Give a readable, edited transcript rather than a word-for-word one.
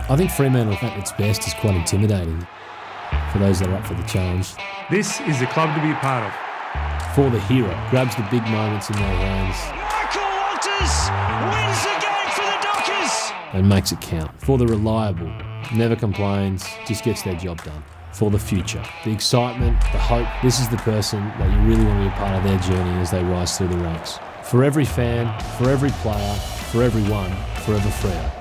I think Fremantle at its best is quite intimidating for those that are up for the challenge. This is the club to be a part of. For the hero, grabs the big moments in their hands. Michael Walters wins the game for the Dockers! And makes it count. For the reliable, never complains, just gets their job done. For the future, the excitement, the hope. This is the person that you really want to be a part of their journey as they rise through the ranks. For every fan, for every player, for everyone, forever Freo.